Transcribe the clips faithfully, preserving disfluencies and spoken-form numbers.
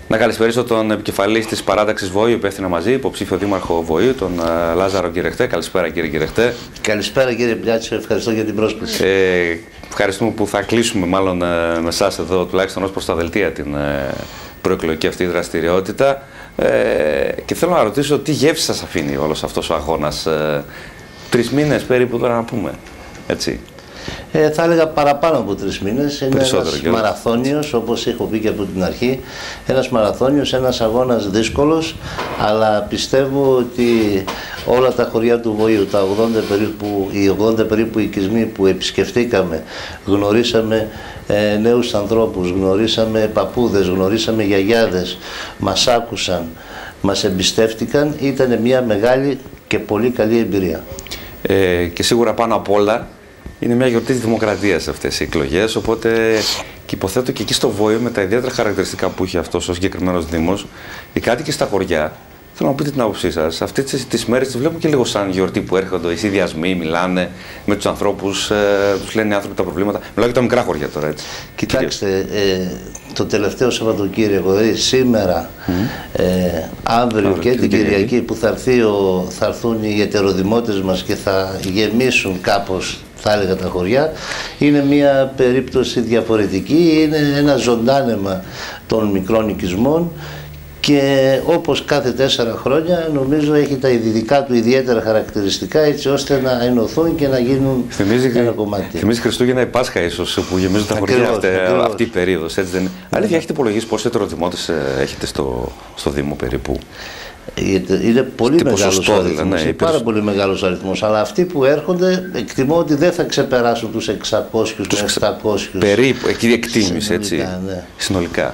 Να καλησπερίσω τον επικεφαλής της παράταξης Βόηου που έθινα μαζί, υποψήφιο δήμαρχο Βόηου, τον uh, Λάζαρο Κυρεχτέ. Καλησπέρα κύριε Κυρεχτέ. Καλησπέρα κύριε Μπλιάτσο, ευχαριστώ για την πρόσκληση. Ε, ευχαριστούμε που θα κλείσουμε μάλλον uh, με εσάς εδώ, τουλάχιστον ως προς τα δελτία, την uh, προεκλογική αυτή δραστηριότητα. Ε, και θέλω να ρωτήσω τι γεύση σας αφήνει όλος αυτός ο αγώνας. Ε, τρεις μήνες περίπου τώρα να πούμε, έτσι. Ε, θα έλεγα παραπάνω από τρεις μήνες. Είναι ένας και μαραθώνιος, όπως έχω πει και από την αρχή. Ένας μαραθώνιος, ένας αγώνας δύσκολος, αλλά πιστεύω ότι όλα τα χωριά του Βόηου, τα ογδόντα περίπου, οι ογδόντα περίπου οικισμοί που επισκεφτήκαμε, γνωρίσαμε ε, νέους ανθρώπους, γνωρίσαμε παππούδες, γνωρίσαμε γιαγιάδες, μας άκουσαν, μας εμπιστεύτηκαν. Ήταν μια μεγάλη και πολύ καλή εμπειρία. Ε, και σίγουρα πάνω απ' όλα είναι μια γιορτή της δημοκρατίας αυτές οι εκλογές, οπότε και υποθέτω και εκεί στο Βόηο με τα ιδιαίτερα χαρακτηριστικά που είχε αυτός ο συγκεκριμένος δήμος, οι κάτοικοι στα χωριά, θέλω να πείτε την άποψή σας. Αυτές τις, τις μέρες τις βλέπουμε και λίγο σαν γιορτή που έρχονται οι συνδυασμοί, μιλάνε με τους ανθρώπους, ε, τους λένε οι άνθρωποι τα προβλήματα. Μιλάω για τα μικρά χωριά τώρα, έτσι. Κοιτάξτε, ε, το τελευταίο Σαββατοκύριακο, δηλαδή σήμερα, mm. ε, αύριο και την Κυριακή που θα, έρθει ο, θα έρθουν οι ετεροδημότες μας και θα γεμίσουν κάπως, θα έλεγα, τα χωριά, είναι μια περίπτωση διαφορετική, είναι ένα ζωντάνεμα των μικρών οικισμών και όπως κάθε τέσσερα χρόνια νομίζω έχει τα δικά του ιδιαίτερα χαρακτηριστικά, έτσι ώστε να ενωθούν και να γίνουν θυμίζει, ένα κομμάτι. Θυμίζει Χριστούγεννα ή Πάσχα ίσως που γεμίζουν τα χωριά αυτή, αυτή η περίοδος, έτσι δεν είναι? Ναι. Αλήθεια, έχετε υπολογίσει πόσοι ετεροδημότες έχετε στο, στο Δήμο περίπου? Είναι πολύ μεγάλος αριθμός, δηλαδή, ναι, είναι πάρα πολύ μεγάλος αριθμός, αλλά αυτοί που έρχονται εκτιμώ ότι δεν θα ξεπεράσουν τους εξακόσιους, τους επτακόσιους. Περίπου, εκεί εκτίμηση, έτσι, ναι. συνολικά.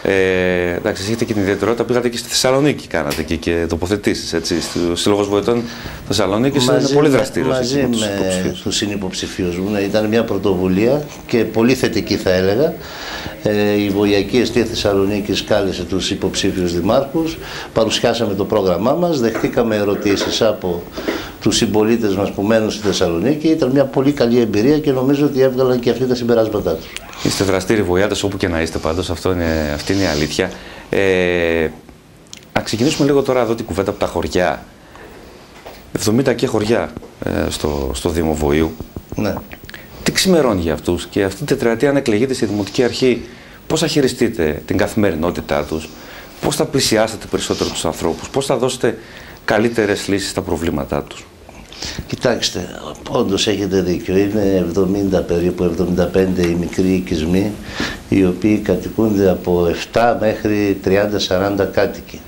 Ε, εντάξει, έχετε και την ιδιαιτερότητα, πήγατε και στη Θεσσαλονίκη, κάνατε και, και τοποθετήσεις, έτσι, στο Σύλλογος Βοηθών Θεσσαλονίκης, είναι πολύ δραστήριος. Μαζί με τους συνυποψηφίους μου, ήταν μια πρωτοβουλία και πολύ θετική θα έλεγα. Ε, η Βοηακή Εστία Θεσσαλονίκης κάλεσε τους υποψήφιους δημάρχους, παρουσιάσαμε το πρόγραμμά μας, δεχτήκαμε ερωτήσεις από τους συμπολίτες μας που μένουν στη Θεσσαλονίκη. Ήταν μια πολύ καλή εμπειρία και νομίζω ότι έβγαλαν και αυτοί τα συμπεράσματά τους. Είστε δραστήριοι Βοηάτες όπου και να είστε πάντως, αυτό είναι, αυτή είναι η αλήθεια. Ε, να ξεκινήσουμε λίγο τώρα εδώ την κουβέντα από τα χωριά. εβδομήντα και χωριά ε, στο, στο Δήμο Βόηου. Ναι. Τι ξημερώνει για αυτούς και αυτή την τετραετία αν εκλεγείτε στη Δημοτική Αρχή, πώς θα χειριστείτε την καθημερινότητά τους, πώς θα πλησιάσετε περισσότερο τους ανθρώπους, πώς θα δώσετε καλύτερες λύσεις στα προβλήματά τους? Κοιτάξτε, όντως έχετε δίκιο. Είναι εβδομήντα περίπου, εβδομήντα πέντε οι μικροί οικισμοί, οι οποίοι κατοικούνται από επτά μέχρι τριάντα σαράντα κάτοικοι.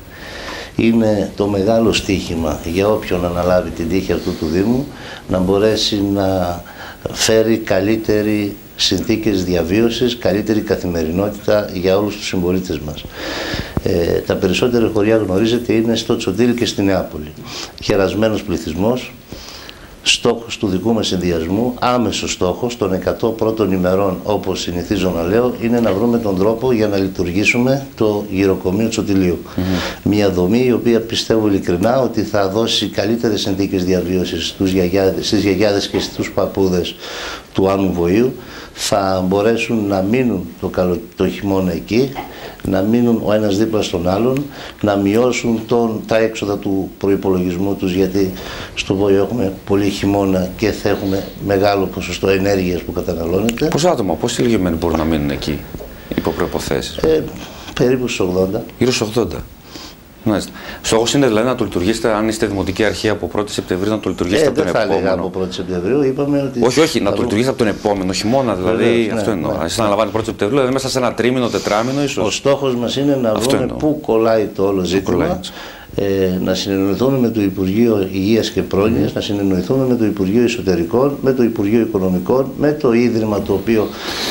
Είναι το μεγάλο στοίχημα για όποιον αναλάβει την τύχη αυτού του Δήμου να μπορέσει να φέρει καλύτερη συνθήκες διαβίωσης, καλύτερη καθημερινότητα για όλους τους συμπολίτες μας. Ε, τα περισσότερα χωριά, γνωρίζετε, είναι στο Τσοντήλι και στη Νεάπολη. Χερασμένος πληθυσμός, στόχος του δικού μας συνδυασμού, άμεσος στόχος των εκατό πρώτων ημερών, όπως συνηθίζω να λέω, είναι να βρούμε τον τρόπο για να λειτουργήσουμε το γυροκομείο Τσοντηλίου. Mm-hmm. Μια δομή η οποία πιστεύω ειλικρινά ότι θα δώσει καλύτερες συνθήκες διαβίωσης στους γιαγιάδες, στις γιαγιάδες και στους παππούδες του Άμμου Βόηου. Θα μπορέσουν να μείνουν το, καλο... το χειμώνα εκεί, να μείνουν ο ένας δίπλα στον άλλον, να μειώσουν τον... τα έξοδα του προϋπολογισμού τους, γιατί στο Βόηο έχουμε πολύ χειμώνα και θα έχουμε μεγάλο ποσοστό ενέργειας που καταναλώνεται. Πόσα άτομα, πόσοι ηλικιωμένοι μπορούν να μείνουν εκεί υπό προϋποθέσεις? Ε, περίπου στους ογδόντα. Γύρω στους ογδόντα. Μάλιστα. Στόχος είναι δηλαδή να το λειτουργήσετε, αν είστε Δημοτική Αρχή από πρώτη Σεπτεμβρίου, να το λειτουργήσετε ε, από τον δεν θα επόμενο. έλεγα από πρώτη Σεπτεμβρίου, είπαμε ότι. Όχι, όχι, να το λειτουργήσετε από τον επόμενο χειμώνα, δηλαδή. Βεβαίως, αυτό ναι, εννοώ. Ναι. Εσείς να λαμβάνετε πρώτη Σεπτεμβρίου, δηλαδή μέσα σε ένα τρίμηνο, τετράμηνο ίσως. Ο στόχος μας είναι να αυτό βρούμε εννοώ. Πού κολλάει το όλο ζήτημα. Ε, να συνεννοηθούμε με το Υπουργείο Υγείας και Πρόνοιας, mm. να συνεννοηθούμε με το Υπουργείο Εσωτερικών, με το Υπουργείο Οικονομικών, με το Ίδρυμα το οποίο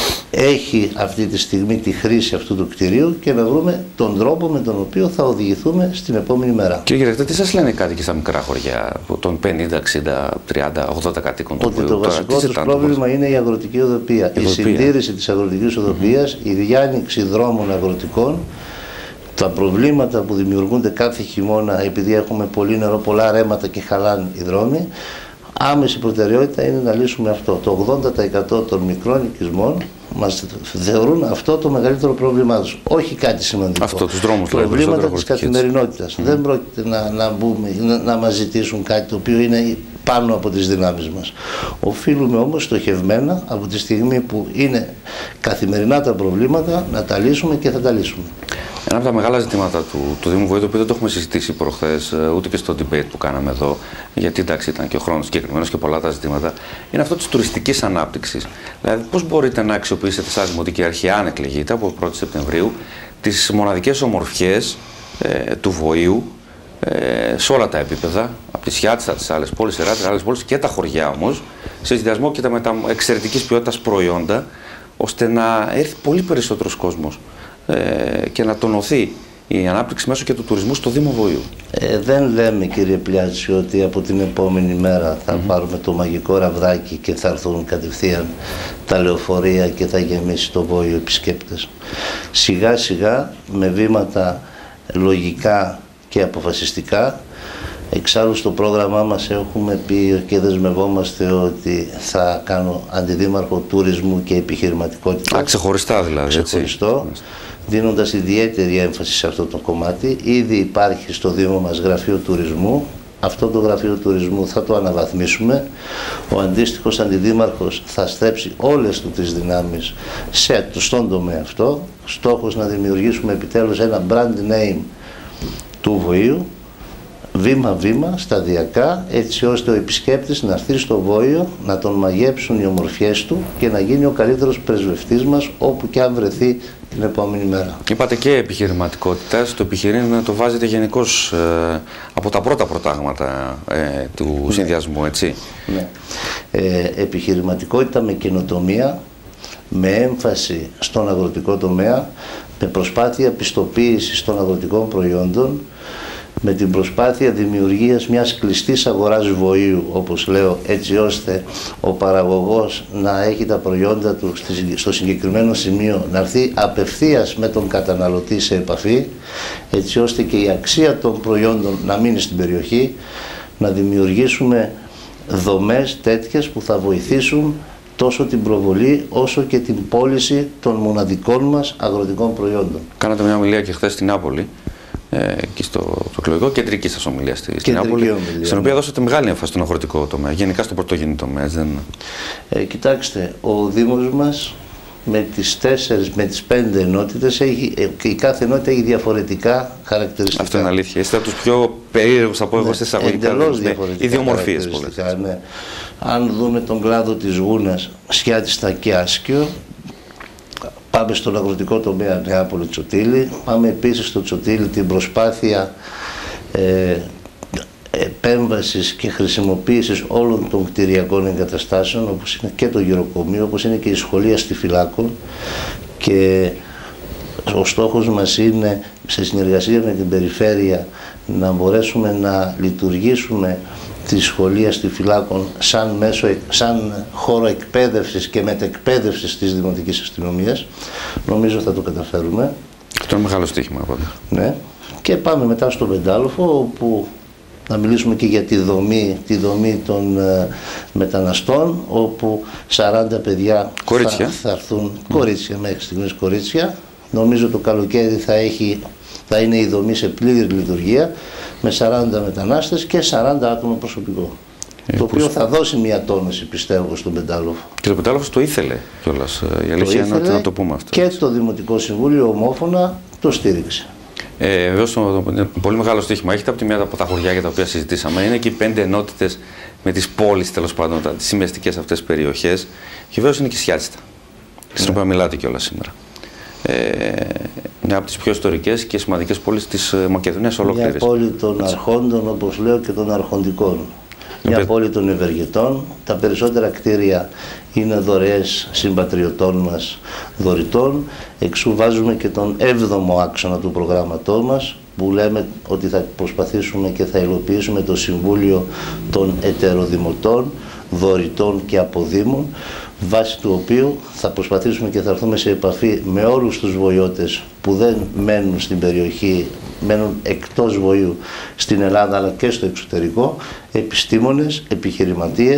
έχει αυτή τη στιγμή τη χρήση αυτού του κτηρίου και να βρούμε τον τρόπο με τον οποίο θα οδηγηθούμε στην επόμενη μέρα. Κύριε Κυρεχτέ, τι σας λένε κάτοικοι στα μικρά χωριά των πενήντα, εξήντα, τριάντα, ογδόντα κατοίκων? Ότι το βασικό τους πρόβλημα είναι η αγροτική οδοπία. Η, η συντήρηση της αγροτικής οδοπίας, mm-hmm. η διάνοιξη δρόμων αγροτικών, τα προβλήματα που δημιουργούνται κάθε χειμώνα επειδή έχουμε πολύ νερό, πολλά ρέματα και χαλάνε οι δρόμοι. Άμεση προτεραιότητα είναι να λύσουμε αυτό. Το ογδόντα τοις εκατό των μικρών οικισμών Μας θεωρούν αυτό το μεγαλύτερο πρόβλημά τους. Όχι κάτι σημαντικό. Αυτό, τους δρόμους, προβλήματα της καθημερινότητας. Mm. Δεν πρόκειται να, να, μπούμε, να, να μας ζητήσουν κάτι το οποίο είναι πάνω από τις δυνάμεις μας. Οφείλουμε όμως στοχευμένα από τη στιγμή που είναι καθημερινά τα προβλήματα να τα λύσουμε και θα τα λύσουμε. Ένα από τα μεγάλα ζητήματα του, του Δήμου Βοήτου, το οποίο δεν το έχουμε συζητήσει προχθές, ούτε και στο debate που κάναμε εδώ, γιατί εντάξει ήταν και ο χρόνος συγκεκριμένος και πολλά τα ζητήματα, είναι αυτό της τουριστικής ανάπτυξης. Δηλαδή, πώς μπορείτε να αξιοποιήσετε σαν Δημοτική Αρχή, αν εκλεγείτε από πρώτη Σεπτεμβρίου, τις μοναδικές ομορφιές ε, του Βοήου ε, σε όλα τα επίπεδα, από τη Σιάτιστα, τις άλλες πόλεις, Εράτης, άλλες πόλεις και τα χωριά όμως, σε συνδυασμό και τα με τα εξαιρετικής ποιότητας προϊόντα, ώστε να έρθει πολύ περισσότερος κόσμος και να τονωθεί η ανάπτυξη μέσω και του τουρισμού στο Δήμο Βοήου. Ε, δεν λέμε, κύριε Πλιάτση, ότι από την επόμενη μέρα θα mm-hmm. πάρουμε το μαγικό ραβδάκι και θα έρθουν κατευθείαν τα λεωφορεία και θα γεμίσει το Βόηο επισκέπτες. Σιγά σιγά, με βήματα λογικά και αποφασιστικά. Εξάλλου στο πρόγραμμά μας έχουμε πει και δεσμευόμαστε ότι θα κάνω αντιδήμαρχο τουρισμού και επιχειρηματικότητα. Α, ξεχωριστά δηλαδή. Ξεχωριστό, έτσι. Δίνοντας ιδιαίτερη έμφαση σε αυτό το κομμάτι. Ήδη υπάρχει στο Δήμο μας γραφείο τουρισμού. Αυτό το γραφείο τουρισμού θα το αναβαθμίσουμε. Ο αντίστοιχος αντιδήμαρχος θα στρέψει όλες του τις δυνάμεις σε, στον τομέα αυτό. Στόχος να δημιουργήσουμε επιτέλους ένα brand name του Βοήου, βήμα-βήμα, σταδιακά, έτσι ώστε ο επισκέπτης να έρθει στο Βόηο, να τον μαγέψουν οι ομορφιές του και να γίνει ο καλύτερος πρεσβευτής μας όπου και αν βρεθεί την επόμενη μέρα. Είπατε και επιχειρηματικότητα. Το επιχειρήν το βάζετε γενικώς ε, από τα πρώτα προτάγματα ε, του ναι. συνδυασμού, έτσι. Ναι. Ε, επιχειρηματικότητα με καινοτομία, με έμφαση στον αγροτικό τομέα, με προσπάθεια πιστοποίησης των αγροτικών προϊόντων, με την προσπάθεια δημιουργίας μιας κλειστής αγοράς Βοήου, όπως λέω, έτσι ώστε ο παραγωγός να έχει τα προϊόντα του στο συγκεκριμένο σημείο, να έρθει απευθείας με τον καταναλωτή σε επαφή, έτσι ώστε και η αξία των προϊόντων να μείνει στην περιοχή, να δημιουργήσουμε δομές τέτοιες που θα βοηθήσουν τόσο την προβολή όσο και την πώληση των μοναδικών μας αγροτικών προϊόντων. Κάνατε μια ομιλία και χθες στην Νάπολη, ε, και στο, στο εκλογικό, κεντρική σας ομιλία στη, στην Νάπολη, ομιλία, στην οποία δώσατε μεγάλη έμφαση στον αγροτικό τομέα, γενικά στο πρωτογενή τομέα. Δεν... Ε, κοιτάξτε, ο Δήμος μας με τις τέσσερις, με τις πέντε ενότητες, έχει, ε, η κάθε ενότητα έχει διαφορετικά χαρακτηριστικά. Αυτό είναι αλήθεια. Είστε από τους πιο περίεργους, θα πω εγώ, στις εισαγωγικά. Εντελώς διαφορετικά. Οι διομορφίες πολλές. Ναι. Αν δούμε τον κλάδο της Γούνας, Σιάτιστα και Άσκιο, πάμε στον αγροτικό τομέα Νεάπολη Τσοτήλη, πάμε επίσης στο Τσοτήλη την προσπάθεια ε, επέμβασης και χρησιμοποίησης όλων των κτηριακών εγκαταστάσεων, όπως είναι και το γεροκομείο, όπως είναι και η σχολεία στη Φυλάκων, και ο στόχος μας είναι σε συνεργασία με την περιφέρεια να μπορέσουμε να λειτουργήσουμε τη σχολεία στη Φυλάκων σαν, μέσο, σαν χώρο εκπαίδευσης και μετεκπαίδευσης της Δημοτικής Αστυνομίας. Νομίζω θα το καταφέρουμε. Αυτό είναι μεγάλο στοίχημα. Ναι. Και πάμε μετά στο Πεντάλοφο, όπου να μιλήσουμε και για τη δομή, τη δομή των uh, μεταναστών, όπου σαράντα παιδιά θα, θα έρθουν, mm. κορίτσια μέχρι στιγμής κορίτσια. Νομίζω το καλοκαίρι θα, έχει, θα είναι η δομή σε πλήρη λειτουργία, με σαράντα μετανάστες και σαράντα άτομα προσωπικό. Ε, το οποίο θα δώσει μια τόνωση, πιστεύω, στον Πεντάλοφο. Και το Πεντάλοφο το ήθελε κιόλας. Η αλήθεια είναι ότι να το πούμε αυτό. Και το Δημοτικό Συμβούλιο ομόφωνα το στήριξε. Ε, Βεβαίω, το, το, το πολύ μεγάλο στοίχημα έχετε από τη μία από τα χωριά για τα οποία συζητήσαμε. Είναι και οι πέντε ενότητες με τις πόλεις, τέλος πάντων, τις σημεστικές αυτές περιοχές. Και βέβαια είναι και η Σιάτιστα, στην ναι. οποία μιλάτε κιόλας σήμερα. Ε, μια από τις πιο ιστορικές και σημαντικές πόλεις της Μακεδονίας ολόκληρης. Μια πόλη των αρχόντων, όπως λέω, και των αρχοντικών. Μια Επέ... πόλη των ευεργετών. Τα περισσότερα κτίρια είναι δωρεές συμπατριωτών μας δωρητών. Εξού βάζουμε και τον έβδομο άξονα του προγράμματός μας, που λέμε ότι θα προσπαθήσουμε και θα υλοποιήσουμε το Συμβούλιο των Ετεροδημοτών, Δωρητών και Αποδήμων, βάσει του οποίου θα προσπαθήσουμε και θα έρθουμε σε επαφή με όλους τους βοηώτες που δεν μένουν στην περιοχή, μένουν εκτός Βοήου στην Ελλάδα αλλά και στο εξωτερικό, επιστήμονες, επιχειρηματίες,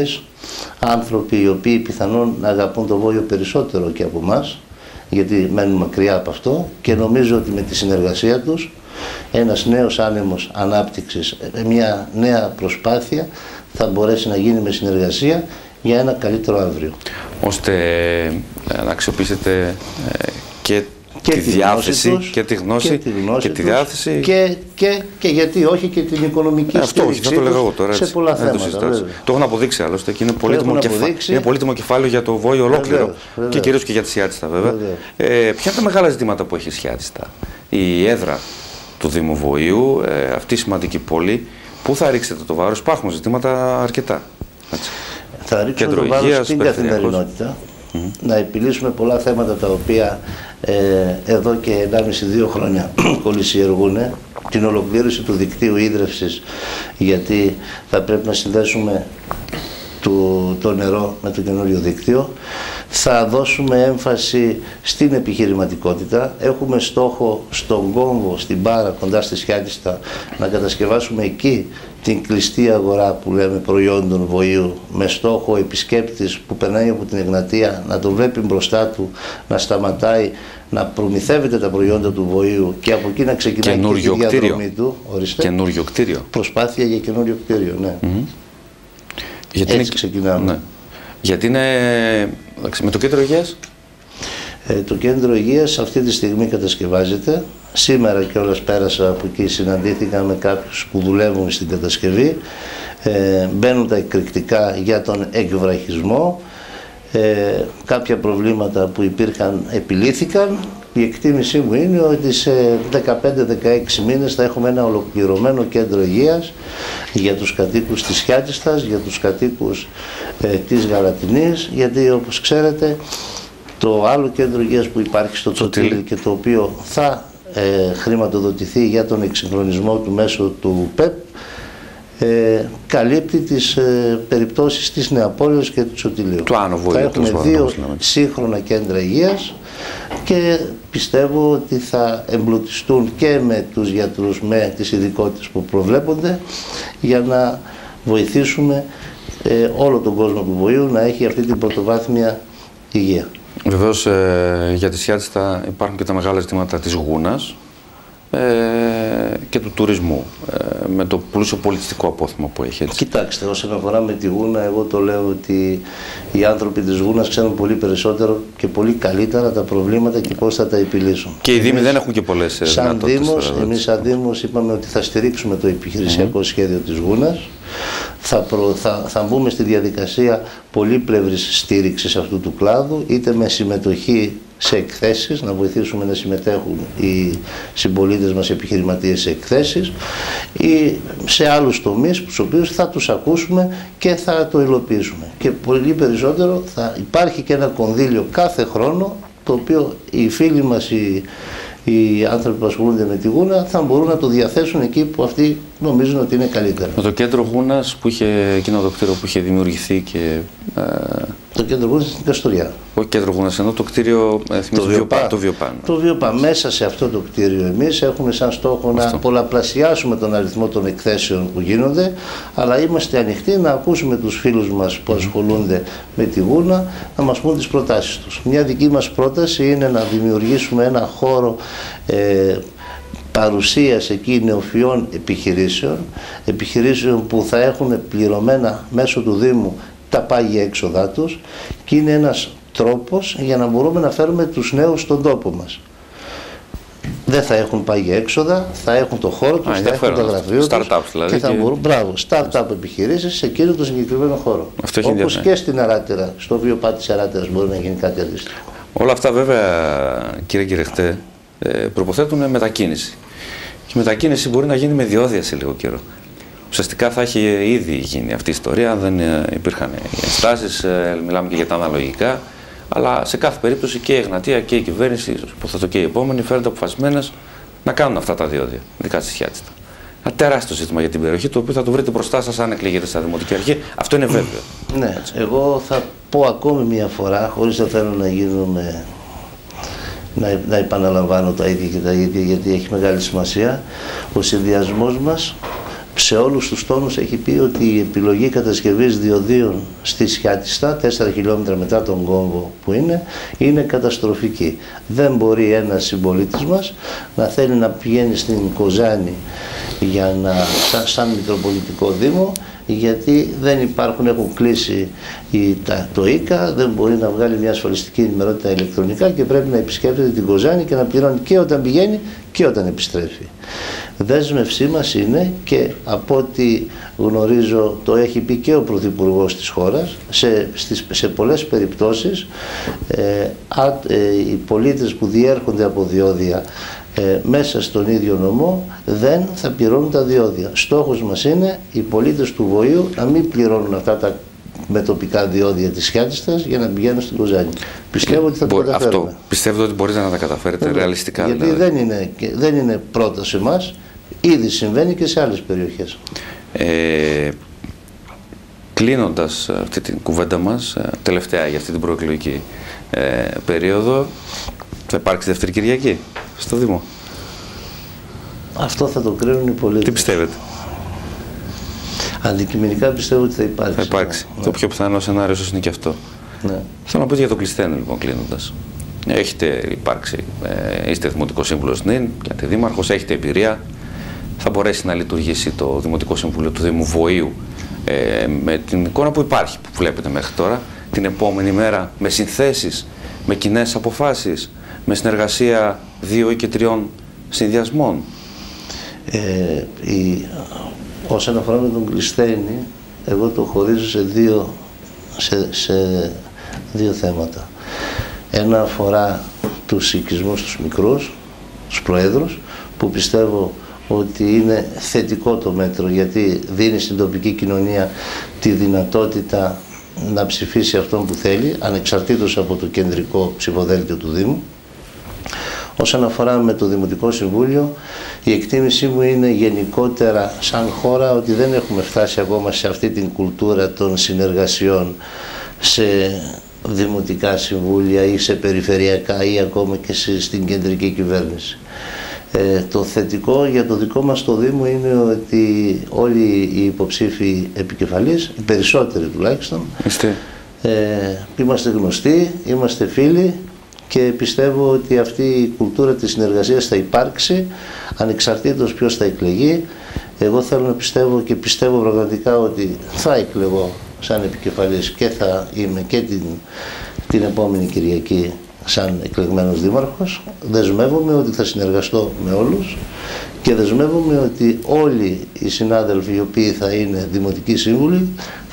άνθρωποι οι οποίοι πιθανόν να αγαπούν το Βόλιο περισσότερο και από εμάς, γιατί μένουν μακριά από αυτό, και νομίζω ότι με τη συνεργασία τους ένας νέος άνεμος ανάπτυξης, μια νέα προσπάθεια θα μπορέσει να γίνει με συνεργασία για ένα καλύτερο αύριο. Ώστε να αξιοποιήσετε και, και τη, τη διάθεση τους, και τη γνώση και τη, γνώση και τη διάθεση και, και, και γιατί όχι και την οικονομική ε, αυτό, όχι, θα το λέγω εγώ τώρα, σε πολλά δεν θέματα. Το, το έχουν αποδείξει άλλωστε και είναι πολύτιμο, κεφα... είναι πολύτιμο κεφάλαιο για το Βόλιο ολόκληρο, βεβαίως, βεβαίως. Και κυρίως και για τη Σιάτιστα βέβαια. Ε, ποια είναι τα μεγάλα ζητήματα που έχει η Σιάτιστα? Η έδρα του Δήμου Βοήου, ε, αυτή η σημαντική πόλη, πού θα ρίξετε το βάρος? Υπάρχουν ζητήματα αρκετά. Έτσι. Θα ρίξουμε το βάρος στην καθημερινότητα, mm. να επιλύσουμε πολλά θέματα τα οποία ε, εδώ και ενάμιση με δύο χρόνια κολλησιεργούν. Την ολοκλήρωση του δικτύου ίδρευσης, γιατί θα πρέπει να συνδέσουμε το, το νερό με το καινούριο δίκτυο. Θα δώσουμε έμφαση στην επιχειρηματικότητα. Έχουμε στόχο στον Κόμβο, στην Πάρα, κοντά στη Σιάτιστα, να κατασκευάσουμε εκεί την κλειστή αγορά που λέμε προϊόντων Βοήου, με στόχο ο επισκέπτης που περνάει από την Εγνατία να το βλέπει μπροστά του, να σταματάει, να προμηθεύεται τα προϊόντα του Βοήου και από εκεί να ξεκινάει και τη διαδρομή του. Ορίστε. Καινούριο κτίριο. Προσπάθεια για καινούριο κτίριο, ναι. Mm-hmm. Γιατί Έτσι είναι... ξεκινάμε. Ναι. Γιατί είναι με το κέντρο υγείας. Ε, το κέντρο υγείας αυτή τη στιγμή κατασκευάζεται. Σήμερα κιόλας πέρασα από εκεί, συναντήθηκα με κάποιους που δουλεύουν στην κατασκευή. Ε, μπαίνουν τα εκρηκτικά για τον εκβραχισμό. Ε, κάποια προβλήματα που υπήρχαν επιλύθηκαν. Η εκτίμησή μου είναι ότι σε δεκαπέντε με δεκαέξι μήνες θα έχουμε ένα ολοκληρωμένο κέντρο υγείας για τους κατοίκους της Σιάτιστας, για τους κατοίκους ε, της Γαλατινής, γιατί όπως ξέρετε το άλλο κέντρο υγείας που υπάρχει στο Τσοτήλι και το οποίο θα ε, χρηματοδοτηθεί για τον εξυγχρονισμό του μέσω του ΠΕΠ, Ε, καλύπτει τις ε, περιπτώσεις της Νεαπόλεως και του Τσοτηλίου. Του Άνω Βοήου. Θα έχουμε δύο σύγχρονα κέντρα υγείας και πιστεύω ότι θα εμπλουτιστούν και με τους γιατρούς, με τις ειδικότητες που προβλέπονται, για να βοηθήσουμε ε, όλο τον κόσμο του Βοήου να έχει αυτή την πρωτοβάθμια υγεία. Βεβαίως ε, για τη Σιάτιστα υπάρχουν και τα μεγάλα ζητήματα της γούνας Ε, και του τουρισμού, ε, με το πλούσιο πολιτιστικό απόθεμα που έχει. Έτσι. Κοιτάξτε, όσον αφορά με τη Γούνα, εγώ το λέω ότι οι άνθρωποι της Γούνας ξέρουν πολύ περισσότερο και πολύ καλύτερα τα προβλήματα και πώς θα τα επιλύσουν. Και οι Δήμοι δεν έχουν και πολλές σαν Δήμος, εμείς σαν Δήμος είπαμε ότι θα στηρίξουμε το επιχειρησιακό mm-hmm. σχέδιο της Γούνας. Θα, προ, θα, θα μπούμε στη διαδικασία πολύπλευρης στήριξης αυτού του κλάδου, είτε με συμμετοχή σε εκθέσεις, να βοηθήσουμε να συμμετέχουν οι συμπολίτες μας επιχειρηματίες σε εκθέσεις, ή σε άλλους τομείς, στους οποίους θα τους ακούσουμε και θα το υλοποιήσουμε. Και πολύ περισσότερο θα υπάρχει και ένα κονδύλιο κάθε χρόνο, το οποίο οι φίλοι μας, οι, οι άνθρωποι που ασχολούνται με τη Γούνα, θα μπορούν να το διαθέσουν εκεί που αυτοί νομίζουν ότι είναι καλύτερα. Με το κέντρο Γούνας, που είχε εκείνο το κτίριο που είχε δημιουργηθεί και... Ε... Το κέντρο Γούνας στην Καστοριά. Όχι κέντρο Γούνας, ενώ το κτίριο ε, το Βιοπά. Το Βιοπά. Το Βιοπά. Μέσα σε αυτό το κτίριο εμείς έχουμε σαν στόχο αυτό. Να πολλαπλασιάσουμε τον αριθμό των εκθέσεων που γίνονται, αλλά είμαστε ανοιχτοί να ακούσουμε τους φίλους μας που ασχολούνται με τη Γούνα να μας πούν τις προτάσεις τους. Μια δική μας πρόταση είναι να δημιουργήσουμε ένα χώρο ε, παρουσίας εκεί νεοφυών επιχειρήσεων, επιχειρήσεων που θα έχουν πληρωμένα μέσω του Δήμου τα πάγια έξοδά τους, και είναι ένας τρόπος για να μπορούμε να φέρουμε τους νέους στον τόπο μας. Δεν θα έχουν πάγια έξοδα, θα έχουν το χώρο τους, θα έχουν το γραφείο τους δηλαδή, και θα μπορούν, μπράβο, start-up επιχειρήσεις σε εκείνο το συγκεκριμένο χώρο. Όπως και στην Αράτερα, στο Βιοπά της Αράτερας μπορεί να γίνει κάτι αντίστοιχο. Όλα αυτά βέβαια, κύριε Κυρεχτέ, προποθέτουν μετακίνηση. Και η μετακίνηση μπορεί να γίνει με διόδια σε λίγο καιρό. Ουσιαστικά θα έχει ήδη γίνει αυτή η ιστορία, αν δεν υπήρχαν οι ενστάσεις, μιλάμε και για τα αναλογικά, αλλά σε κάθε περίπτωση και η Εγνατία και η κυβέρνηση, υποθέτω και οι επόμενοι, φαίνονται αποφασισμένες να κάνουν αυτά τα διόδια, ειδικά στη Σιάτιστα. Ένα τεράστιο ζήτημα για την περιοχή, το οποίο θα το βρείτε μπροστά σας αν εκλεγείτε στα Δημοτική Αρχή. Αυτό είναι βέβαιο. Ναι, εγώ θα πω ακόμη μια φορά, χωρίς να θέλω να γίνουμε, να, να επαναλαμβάνω τα ίδια και τα ίδια, γιατί έχει μεγάλη σημασία, ο συνδυασμός μας σε όλους τους τόνους έχει πει ότι η επιλογή κατασκευής διοδίων στη Σιάτιστα, τέσσερα χιλιόμετρα μετά τον κόμβο που είναι, είναι καταστροφική. Δεν μπορεί ένας συμπολίτης μας να θέλει να πηγαίνει στην Κοζάνη για να, σαν, σαν Μητροπολιτικό Δήμο, γιατί δεν υπάρχουν, έχουν κλείσει η, τα, το ΙΚΑ, δεν μπορεί να βγάλει μια ασφαλιστική ενημερότητα ηλεκτρονικά και πρέπει να επισκέπτεται την Κοζάνη και να πληρώνει και όταν πηγαίνει και όταν επιστρέφει. Δέσμευσή μας είναι, και από ό,τι γνωρίζω το έχει πει και ο Πρωθυπουργός της χώρας, σε, στις, σε πολλές περιπτώσεις ε, α, ε, οι πολίτες που διέρχονται από διόδια Ε, μέσα στον ίδιο νομό δεν θα πληρώνουν τα διόδια. Στόχος μας είναι οι πολίτες του Βοήου να μην πληρώνουν αυτά τα με τοπικά διόδια της Σιάτιστας για να πηγαίνουν στην Κοζάνη. Πιστεύω ότι θα το καταφέρουμε. Αυτό πιστεύετε ότι μπορείτε να τα καταφέρετε ε, ρεαλιστικά? Γιατί δηλαδή. δεν, είναι, δεν είναι πρώτα σε εμάς, ήδη συμβαίνει και σε άλλες περιοχές. Ε, κλείνοντας αυτή την κουβέντα μας, τελευταία για αυτή την προεκλογική ε, περίοδο, θα υπάρξει δεύτερη Κυριακή στο Δήμο? Αυτό θα το κρίνουν οι πολίτες. Τι πιστεύετε? Αντικειμενικά πιστεύω ότι θα υπάρξει. Θα υπάρξει. Ναι. Το πιο πιθανό σενάριο ίσως είναι και αυτό. Ναι. Θέλω να πω για το Κλεισθένο, λοιπόν, κλείνοντας. Έχετε υπάρξει, ε, είστε Δημοτικό Σύμβουλος νυν, γιατί Δήμαρχος, έχετε εμπειρία. Θα μπορέσει να λειτουργήσει το Δημοτικό Σύμβουλο του Δήμου Βοήου ε, με την εικόνα που υπάρχει, που βλέπετε μέχρι τώρα, την επόμενη μέρα, με συνθέσεις, με κοινές αποφάσεις, με συνεργασία δύο ή και τριών συνδυασμών? Ε, η, όσον αφορά με τον Κλεισθένη, εγώ το χωρίζω σε δύο, σε, σε δύο θέματα. Ένα αφορά τους οικισμούς τους μικρούς, τους προέδρους, που πιστεύω ότι είναι θετικό το μέτρο, γιατί δίνει στην τοπική κοινωνία τη δυνατότητα να ψηφίσει αυτόν που θέλει, ανεξαρτήτως από το κεντρικό ψηφοδέλτιο του Δήμου. Όσον αφορά με το Δημοτικό Συμβούλιο, η εκτίμησή μου είναι γενικότερα σαν χώρα ότι δεν έχουμε φτάσει ακόμα σε αυτή την κουλτούρα των συνεργασιών σε δημοτικά συμβούλια ή σε περιφερειακά ή ακόμα και στην κεντρική κυβέρνηση. Ε, το θετικό για το δικό μας το Δήμο είναι ότι όλοι οι υποψήφοι επικεφαλής, οι περισσότεροι τουλάχιστον, Είστε. Ε, είμαστε γνωστοί, είμαστε φίλοι, και πιστεύω ότι αυτή η κουλτούρα της συνεργασίας θα υπάρξει ανεξαρτήτως ποιος θα εκλεγεί. Εγώ θέλω να πιστεύω, και πιστεύω πραγματικά, ότι θα εκλεγώ σαν επικεφαλής και θα είμαι και την, την επόμενη Κυριακή σαν εκλεγμένος δήμαρχος. Δεσμεύομαι ότι θα συνεργαστώ με όλους και δεσμεύομαι ότι όλοι οι συνάδελφοι οι οποίοι θα είναι δημοτικοί σύμβουλοι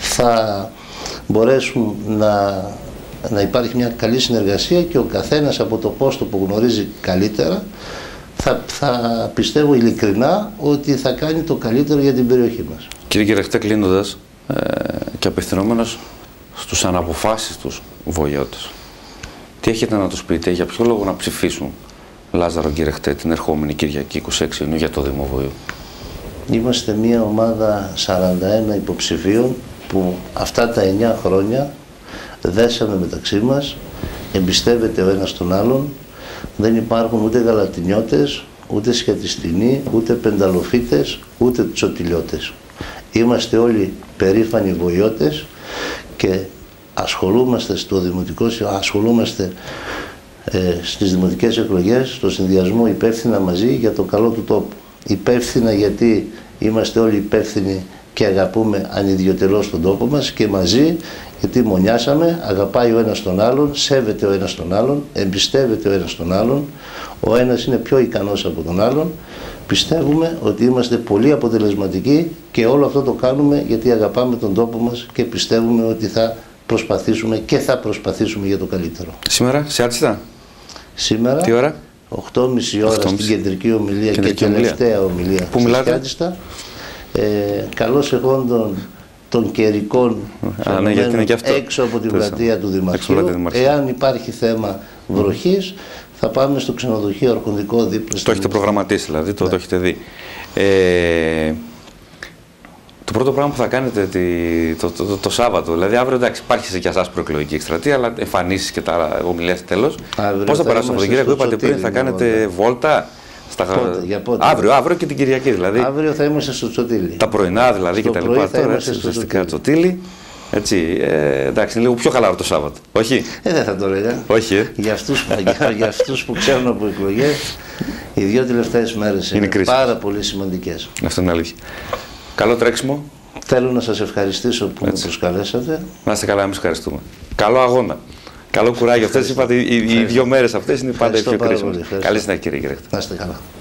θα μπορέσουν να, να υπάρχει μια καλή συνεργασία και ο καθένας από το πόστο που γνωρίζει καλύτερα θα, θα πιστεύω ειλικρινά ότι θα κάνει το καλύτερο για την περιοχή μας. Κύριε Κυρεχτέ, κλείνοντας ε, και απευθυνόμενος στους αναποφάσιστους βοηώτες, τι έχετε να τους πείτε, για ποιο λόγο να ψηφίσουν Λάζαρο Κυρεχτέ την ερχόμενη Κυριακή είκοσι έξι Ιουνίου για το Δήμο Βοήου? Είμαστε μια ομάδα σαράντα ένα υποψηφίων που αυτά τα εννιά χρόνια δέσαμε μεταξύ μας, εμπιστεύεται ο ένας τον άλλον, δεν υπάρχουν ούτε γαλατινιώτες, ούτε σχετιστινοί, ούτε πενταλοφίτες, ούτε τσοτιλιώτες. Είμαστε όλοι περήφανοι βοηώτες και ασχολούμαστε στο δημοτικό, ασχολούμαστε ε, στις δημοτικές εκλογές στο συνδυασμό υπεύθυνα μαζί για το καλό του τόπου. Υπεύθυνα γιατί είμαστε όλοι υπεύθυνοι και αγαπούμε ανιδιοτελώς τον τόπο μας, και μαζί γιατί μονιάσαμε, αγαπάει ο ένας τον άλλον, σέβεται ο ένας τον άλλον, εμπιστεύεται ο ένας τον άλλον, ο ένας είναι πιο ικανός από τον άλλον. Πιστεύουμε ότι είμαστε πολύ αποτελεσματικοί και όλο αυτό το κάνουμε γιατί αγαπάμε τον τόπο μας και πιστεύουμε ότι θα προσπαθήσουμε και θα προσπαθήσουμε για το καλύτερο. Σήμερα, σε Άτσιτα. Σήμερα, τι ώρα? οκτώ και μισή ώρα στην κεντρική ομιλία κεντρική και τελευταία ομιλία. Πού μιλάτε? Ε, καλώς εχόντων των καιρικών Α, ναι, γιατί είναι και αυτό. έξω από την πλατεία του Δημαρχείου. Εάν υπάρχει θέμα βροχής, θα πάμε στο ξενοδοχείο Αρχοντικό δίπλα. Το έχετε προγραμματίσει δηλαδή, το, ναι. το έχετε δει. Ε, το πρώτο πράγμα που θα κάνετε τη, το, το, το, το Σάββατο, δηλαδή αύριο εντάξει υπάρχει και εσάς προεκλογική εκστρατεία, αλλά εμφανίσεις και τα ομιλίες τέλος. Πώς θα περάσετε από την κυρία που είπατε πριν, θα κάνετε βόλτα, Στα... Πότε, για πότε. Αύριο, αύριο και την Κυριακή δηλαδή. Αύριο θα είμαστε στο Τσοτήλι. Τα πρωινά δηλαδή στο και τα λοιπά. Τώρα έτσι, ουσιαστικά Τσοτήλι. Έτσι, ε, εντάξει, είναι λίγο πιο χαλαρό το Σάββατο. Όχι. Ε, δεν θα το έλεγα. Όχι, ε. Για αυτούς, για, για αυτούς που ξέρουν από εκλογές, οι δύο τελευταίες μέρες είναι, είναι πάρα πολύ σημαντικές. Αυτό είναι αλήθεια. Καλό τρέξιμο. Θέλω να σας ευχαριστήσω που έτσι. με προσκαλέσατε. Να είστε καλά, εμείς ευχαριστούμε. Καλό αγώνα. Καλό κουράγιο. Αυτές είπατε, οι, οι δύο μέρες αυτές είναι πάντα οι πιο κρίσιμες. Καλή συνέχεια, κύριε Γκρέχτη. Να είστε καλά.